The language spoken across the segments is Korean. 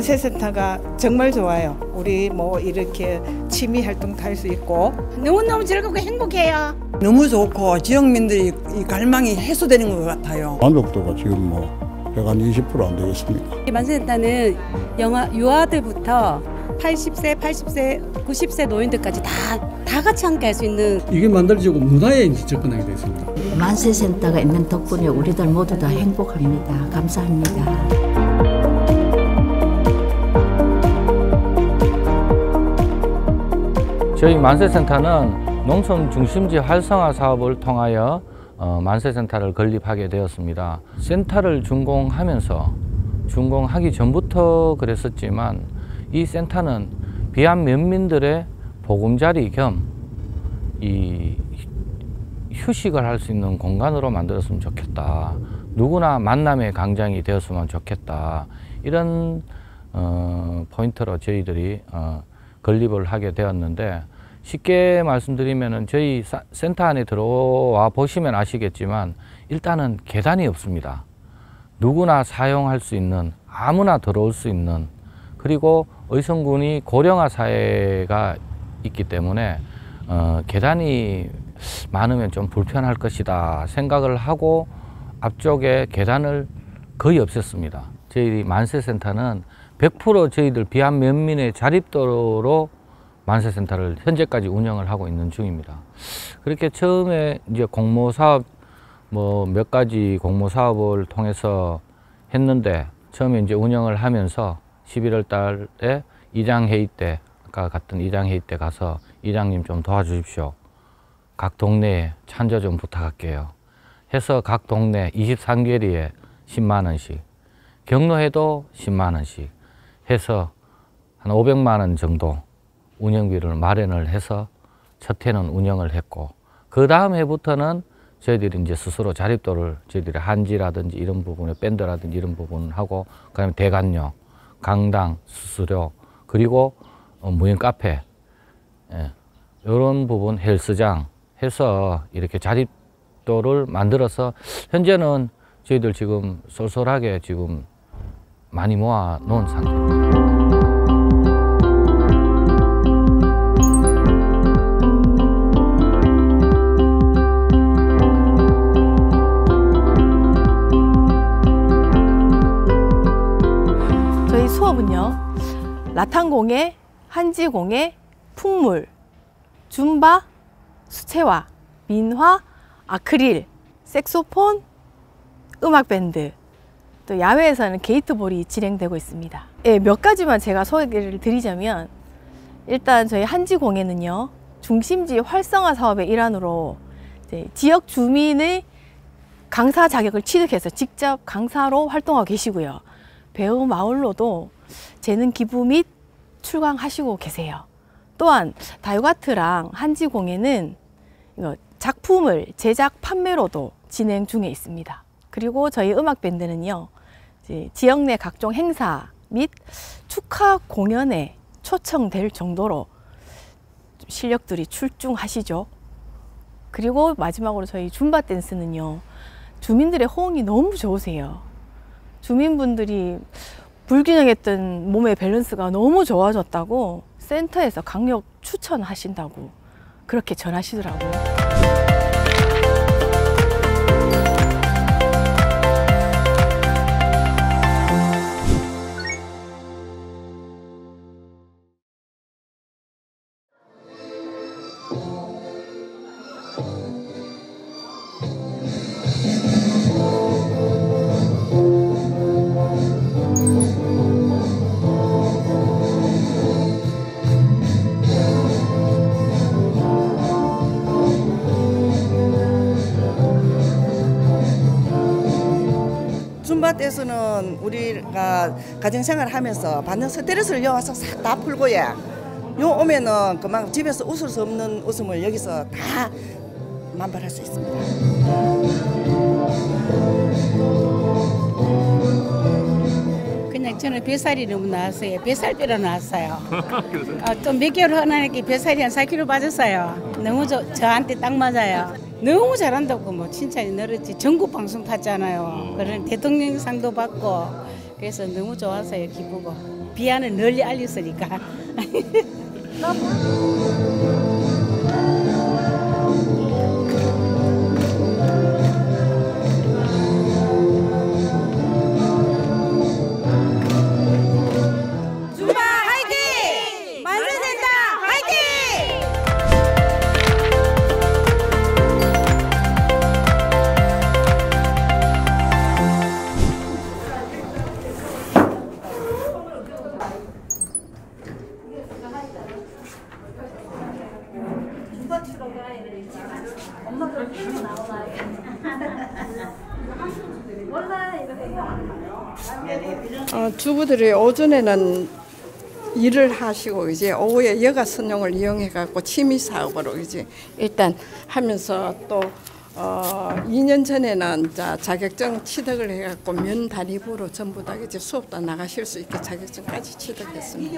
만세센터가 정말 좋아요. 우리 뭐 이렇게 취미 활동도 할 수 있고 너무너무 즐겁고 행복해요. 너무 좋고 지역민들이 이 갈망이 해소되는 것 같아요. 만족도가 지금 뭐 한 20% 안 되겠습니까? 만세센터는 유아들부터 80세, 80세, 90세 노인들까지 다 같이 함께 할 수 있는 이게 만들어지고 문화에 이제 접근하게 됐습니다. 만세센터가 있는 덕분에 우리들 모두 다 행복합니다. 감사합니다. 저희 만세센터는 농촌 중심지 활성화 사업을 통하여 만세센터를 건립하게 되었습니다. 센터를 준공하기 전부터 그랬었지만 이 센터는 비안 면민들의 보금자리 겸 이 휴식을 할 수 있는 공간으로 만들었으면 좋겠다. 누구나 만남의 광장이 되었으면 좋겠다. 이런 포인트로 저희들이 건립을 하게 되었는데, 쉽게 말씀드리면은 저희 센터 안에 들어와 보시면 아시겠지만 일단은 계단이 없습니다. 누구나 사용할 수 있는, 아무나 들어올 수 있는, 그리고 의성군이 고령화 사회가 있기 때문에 계단이 많으면 좀 불편할 것이다 생각을 하고 앞쪽에 계단을 거의 없앴습니다. 저희 만세센터는 100% 저희들 비안 면민의 자립도로 만세센터를 현재까지 운영을 하고 있는 중입니다. 그렇게 처음에 이제 공모 사업 몇 가지 공모 사업을 통해서 했는데, 처음에 이제 운영을 하면서 11월 달에 이장 회의 때, 아까 갔던 이장 회의 때 가서 이장님 좀 도와주십시오. 각 동네에 찬조 좀 부탁할게요. 해서 각 동네 23개리에 10만 원씩, 경로에도 10만 원씩 해서 한 500만 원 정도 운영비를 마련을 해서 첫 해는 운영을 했고, 그 다음 해부터는 저희들이 이제 스스로 자립도를 저희들이 한지라든지 이런 부분에 밴드라든지 이런 부분을 하고, 그다음에 대관료, 강당, 수수료, 그리고 무인 카페, 이런 부분 헬스장 해서 이렇게 자립도를 만들어서 현재는 저희들 지금 쏠쏠하게 지금 많이 모아 놓은 상태입니다. 저희 수업은요, 라탄공예, 한지공예, 풍물, 줌바, 수채화, 민화, 아크릴, 색소폰, 음악밴드, 또 야외에서는 게이트볼이 진행되고 있습니다. 몇 가지만 제가 소개를 드리자면, 일단 저희 한지공예는요, 중심지 활성화 사업의 일환으로 지역 주민의 강사 자격을 취득해서 직접 강사로 활동하고 계시고요. 배우 마을로도 재능 기부 및 출강하시고 계세요. 또한 다육아트랑 한지공예는 작품을 제작 판매로도 진행 중에 있습니다. 그리고 저희 음악밴드는요, 지역 내 각종 행사 및 축하 공연에 초청될 정도로 실력들이 출중하시죠. 그리고 마지막으로 저희 줌바 댄스는요, 주민들의 호응이 너무 좋으세요. 주민분들이 불균형했던 몸의 밸런스가 너무 좋아졌다고 센터에서 강력 추천하신다고 그렇게 전하시더라고요. 줌바 댄스는 우리가 가정생활 하면서 받는 스트레스를 여와서 싹 다 풀고요. 요 오면은 그만 집에서 웃을 수 없는 웃음을 여기서 다 만발할 수 있습니다. 그냥 저는 뱃살이 너무 나왔어요. 뱃살빼러 나왔어요. 좀 몇 개월 하나니까 뱃살이 한 4kg 빠졌어요. 너무 저한테 딱 맞아요. 너무 잘한다고 뭐 칭찬이 늘었지. 전국 방송 탔잖아요. 그런 대통령상도 받고 그래서 너무 좋아서요. 기쁘고. 비안을 널리 알렸으니까. 주부들이 오전에는 일을 하시고 이제 오후에 여가 선용을 이용해 갖고 취미 사업으로 이제 일단 하면서 또 2년 전에는 자격증 취득을 해 갖고 면 단위부로 전부 다 이제 수업도 나가실 수 있게 자격증까지 취득했습니다.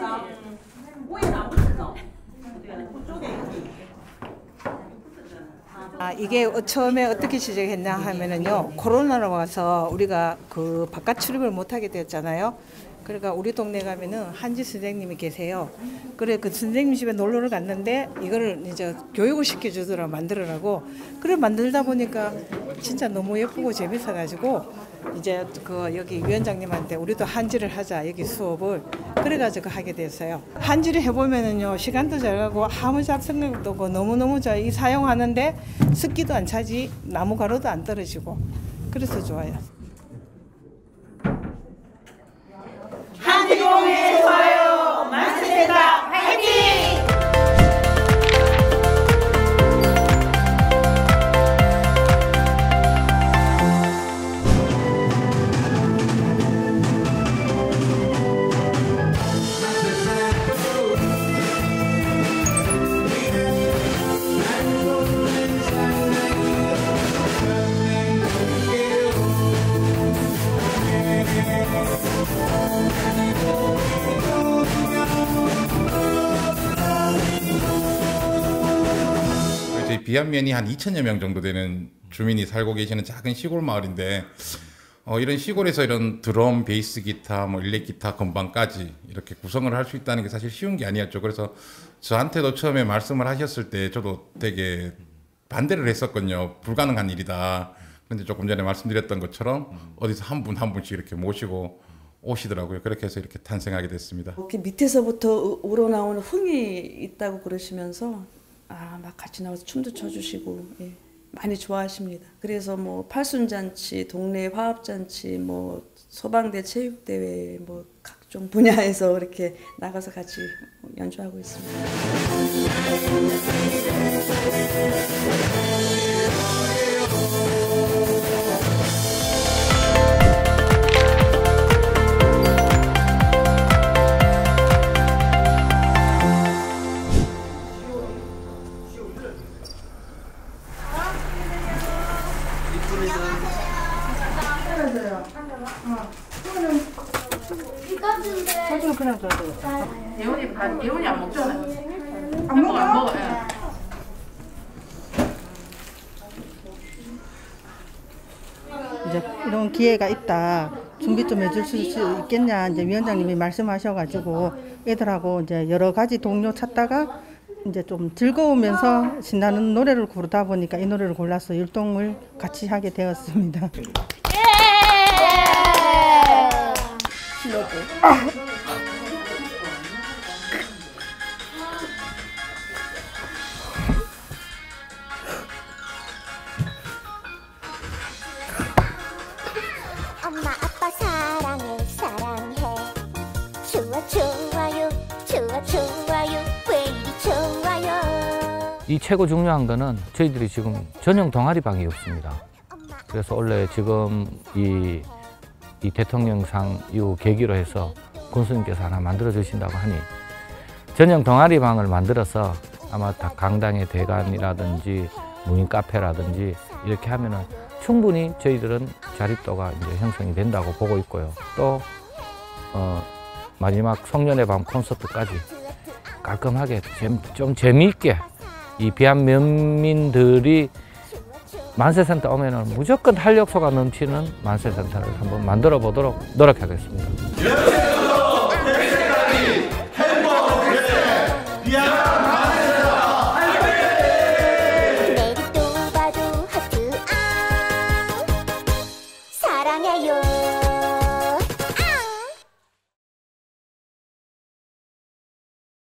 이게 처음에 어떻게 시작했냐 하면은요, 코로나로 와서 우리가 그 바깥 출입을 못하게 되었잖아요. 그러니까 우리 동네 가면은 한지 선생님이 계세요. 그래 그 선생님 집에 놀러를 갔는데 이거를 이제 교육을 시켜주더라 만들으라고. 그래 만들다 보니까 진짜 너무 예쁘고 재밌어가지고 이제 그 여기 위원장님한테 우리도 한지를 하자 여기 수업을 그래가지고 하게 됐어요. 한지를 해보면은요 시간도 잘 가고 아무 잡생각도 없고 너무너무 잘 사용하는데 습기도 안 차지 나무 가루도 안 떨어지고 그래서 좋아요. 한지공예 좋아요 만세다 화이팅! 비안면이 한 2,000여 명 정도 되는 주민이 살고 계시는 작은 시골 마을인데 이런 시골에서 이런 드럼, 베이스 기타, 뭐 일렉 기타, 건반까지 이렇게 구성을 할 수 있다는 게 사실 쉬운 게 아니었죠. 그래서 저한테도 처음에 말씀을 하셨을 때 저도 되게 반대를 했었거든요. 불가능한 일이다. 그런데 조금 전에 말씀드렸던 것처럼 어디서 한 분 한 분씩 이렇게 모시고 오시더라고요. 그렇게 해서 이렇게 탄생하게 됐습니다. 이렇게 밑에서부터 우러나오는 흥이 있다고 그러시면서 막 같이 나와서 춤도 춰주시고 예, 많이 좋아하십니다. 그래서 뭐 팔순잔치, 동네 화합잔치, 뭐 소방대 체육대회, 뭐 각종 분야에서 이렇게 나가서 같이 연주하고 있습니다. 예원이 안 먹잖아요. 안 먹어. 이제 이런 기회가 있다. 준비 좀 해줄 수 있겠냐 이제 위원장님이 말씀하셔가지고 애들하고 이제 여러 가지 동료 찾다가 이제 좀 즐거우면서 신나는 노래를 부르다 보니까 이 노래를 골라서 율동을 같이 하게 되었습니다. 엄마 아빠 사랑해 사랑해 좋아요 왜 이리 좋아요. 이 최고 중요한 거는 저희들이 지금 전용 동아리방이 없습니다. 그래서 원래 지금 이 대통령상 이후 계기로 해서 군수님께서 하나 만들어 주신다고 하니 전용 동아리방을 만들어서 아마 다 강당의 대관이라든지 무인 카페라든지 이렇게 하면은 충분히 저희들은 자립도가 이제 형성이 된다고 보고 있고요. 또 마지막 송년회 밤 콘서트까지 깔끔하게 좀 재미있게 이 비안 면민들이 만세센터 오면은 무조건 활력소가 넘치는 만세센터를 한번 만들어 보도록 노력하겠습니다. 야